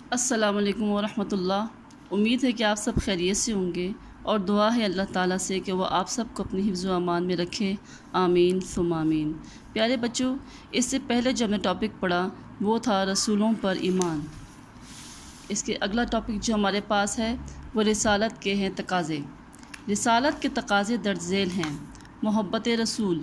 السلام علیکم ورحمۃ اللہ۔ امید ہے کہ آپ سب خیریت سے ہوں گے اور دعا ہے اللہ تعالیٰ سے کہ وہ آپ سب کو اپنی حفظ و امان میں رکھے، آمین ثم آمین۔ پیارے بچوں، اس سے پہلے جو ہم نے ٹاپک پڑھا وہ تھا رسولوں پر ایمان۔ اس کے اگلا ٹاپک جو ہمارے پاس ہے وہ رسالت کے ہیں تقاضے۔ رسالت کے تقاضے درج ذیل ہیں۔ محبت رسول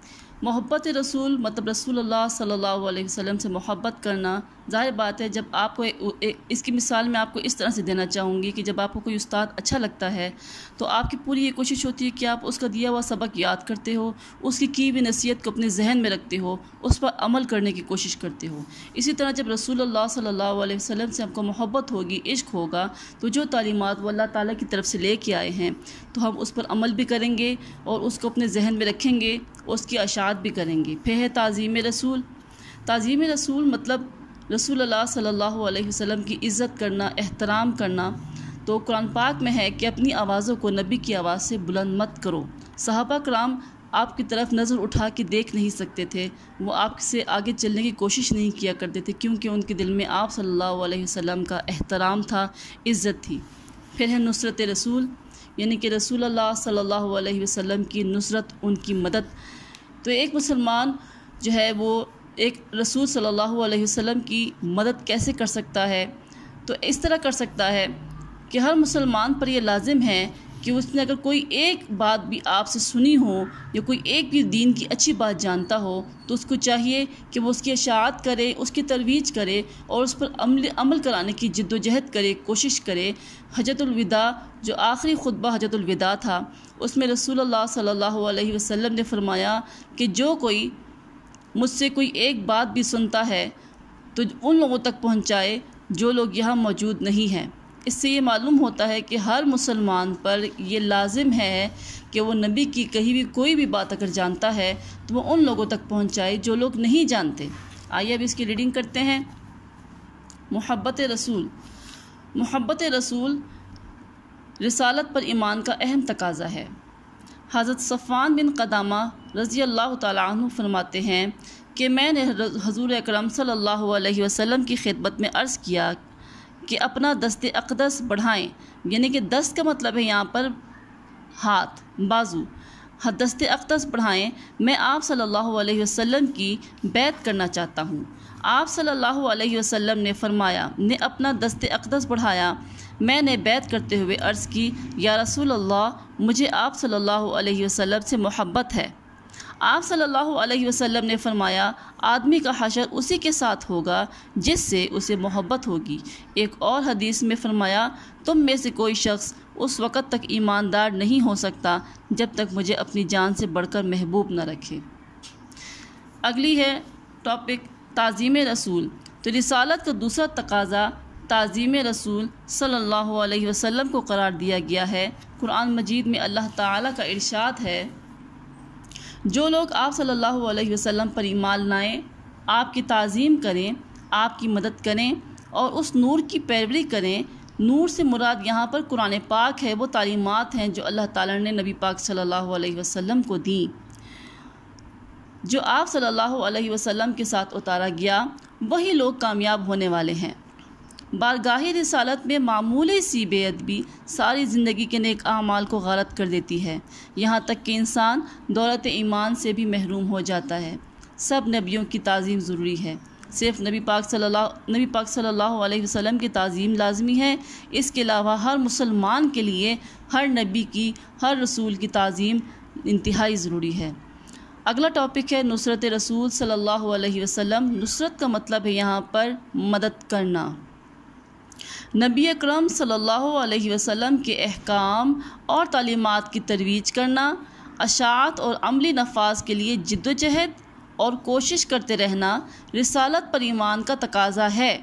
مطلب رسول اللہ صلی اللہ علیہ وسلم سے محبت کرنا۔ ظاہر بات ہے، جب آپ کو اس کی مثال میں آپ کو اس طرح سے دینا چاہوں گی کہ جب آپ کو کوئی استاد اچھا لگتا ہے تو آپ کی پوری یہ کوشش ہوتی ہے کہ آپ اس کا دیا ہوا سبق یاد کرتے ہو، اس کی ہوئی نصیحت کو اپنے ذہن میں رکھتے ہو، اس پر عمل کرنے کی کوشش کرتے ہو۔ اسی طرح جب رسول اللہ صلی اللہ علیہ وسلم سے آپ کو محبت ہوگی، عشق ہوگا، تو جو تعلیمات وہ اللہ تعالیٰ کی طرف سے لے کے آئے ہیں تو ہم اس پر عمل بھی کریں گے اور اس کو اپنے ذہن میں رکھیں گے، اس کی اشاعت بھی کریں گے۔ پھر ہے تعظیم رسول۔ تعظیم رسول مطلب رسول اللہ صلی اللہ علیہ وسلم کی عزت کرنا، احترام کرنا۔ تو قرآن پاک میں ہے کہ اپنی آوازوں کو نبی کی آواز سے بلند مت کرو۔ صحابہ کرام آپ کی طرف نظر اٹھا کے دیکھ نہیں سکتے تھے، وہ آپ سے آگے چلنے کی کوشش نہیں کیا کرتے تھے، کیونکہ ان کے دل میں آپ صلی اللہ علیہ وسلم کا احترام تھا، عزت تھی۔ پھر ہے نصرت رسول، یعنی کہ رسول اللہ صلی اللہ علیہ وسلم کی نصرت، ان کی مدد۔ تو ایک مسلمان جو ہے وہ ایک رسول صلی اللہ علیہ وسلم کی مدد کیسے کر سکتا ہے؟ تو اس طرح کر سکتا ہے کہ ہر مسلمان پر یہ لازم ہے کہ اس نے اگر کوئی ایک بات بھی آپ سے سنی ہو یا کوئی ایک بھی دین کی اچھی بات جانتا ہو تو اس کو چاہیے کہ وہ اس کی اشاعت کرے، اس کی ترویج کرے اور اس پر عمل کرانے کی جد و جہد کرے، کوشش کرے۔ حجۃ الوداع جو آخری خطبہ حجۃ الوداع تھا، اس میں رسول اللہ صلی اللہ علیہ وسلم نے فرمایا کہ جو کوئی مجھ سے کوئی ایک بات بھی سنتا ہے تو ان لوگوں تک پہنچائے جو لوگ یہاں موجود نہیں ہیں۔ اس سے یہ معلوم ہوتا ہے کہ ہر مسلمان پر یہ لازم ہے کہ وہ نبی کی کہی ہوئی کوئی بھی بات اگر جانتا ہے تو وہ ان لوگوں تک پہنچائے جو لوگ نہیں جانتے۔ آئیے اب اس کی ریڈنگ کرتے ہیں۔ محبت رسول رسالت پر ایمان کا اہم تقاضا ہے۔ حضرت صفوان بن قدامہ رضی اللہ تعالیٰ عنہ فرماتے ہیں کہ میں نے حضور اکرم صلی اللہ علیہ وسلم کی خدمت میں عرض کیا کہ اپنا دست اقدس بڑھائیں، یعنی کہ دست کا مطلب ہے یہاں پر ہاتھ، بازو۔ دست اقدس بڑھائیں، میں آپ صلی اللہ علیہ وسلم کی بیعت کرنا چاہتا ہوں۔ آپ صلی اللہ علیہ وسلم نے فرمایا، نے اپنا دست اقدس بڑھایا۔ میں نے بیعت کرتے ہوئے عرض کی، یا رسول اللہ، مجھے آپ صلی اللہ علیہ وسلم سے محبت ہے۔ آپ صلی اللہ علیہ وسلم نے فرمایا، آدمی کا حشر اسی کے ساتھ ہوگا جس سے اسے محبت ہوگی۔ ایک اور حدیث میں فرمایا، تم میں سے کوئی شخص اس وقت تک ایماندار نہیں ہو سکتا جب تک مجھے اپنی جان سے بڑھ کر محبوب نہ رکھے۔ اگلی ہے ٹاپک تعظیم رسول۔ تو رسالت کا دوسرا تقاضا تعظیم رسول صلی اللہ علیہ وسلم کو قرار دیا گیا ہے۔ قرآن مجید میں اللہ تعالیٰ کا ارشاد ہے، جو لوگ آپ صلی اللہ علیہ وسلم پر ایمان لائیں، آپ کی تعظیم کریں، آپ کی مدد کریں اور اس نور کی پیروی کریں۔ نور سے مراد یہاں پر قرآن پاک ہے، وہ تعلیمات ہیں جو اللہ تعالیٰ نے نبی پاک صلی اللہ علیہ وسلم کو دیں، جو آپ صلی اللہ علیہ وسلم کے ساتھ اتارا گیا، وہی لوگ کامیاب ہونے والے ہیں۔ بارگاہ رسالت میں معمولی سی بے ادبی ساری زندگی کے نیک اعمال کو غارت کر دیتی ہے، یہاں تک کہ انسان دولت ایمان سے بھی محروم ہو جاتا ہے۔ سب نبیوں کی تعظیم ضروری ہے، صرف نبی پاک صلی اللہ علیہ وسلم کی تعظیم لازمی ہے۔ اس کے علاوہ ہر مسلمان کے لیے ہر نبی کی، ہر رسول کی تعظیم انتہائی ضروری ہے۔ اگلا ٹاپک ہے نصرت رسول صلی اللہ علیہ وسلم۔ نصرت کا مطلب ہے یہاں پر مدد کرنا۔ نبی اکرم صلی اللہ علیہ وسلم کے احکام اور تعلیمات کی ترویج کرنا، اشاعت اور عملی نفاذ کے لیے جد و جہد اور کوشش کرتے رہنا رسالت پر ایمان کا تقاضا ہے۔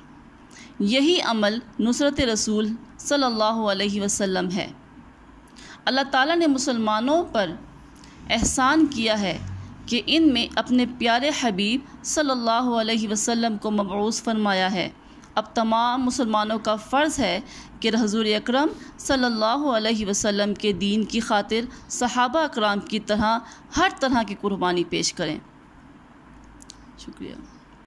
یہی عمل نصرت رسول صلی اللہ علیہ وسلم ہے۔ اللہ تعالیٰ نے مسلمانوں پر احسان کیا ہے کہ ان میں اپنے پیارے حبیب صلی اللہ علیہ وسلم کو مبعوث فرمایا ہے۔ اب تمام مسلمانوں کا فرض ہے کہ حضور اکرم صلی اللہ علیہ وسلم کے دین کی خاطر صحابہ اکرام کی طرح ہر طرح کی قربانی پیش کریں۔ شکریہ۔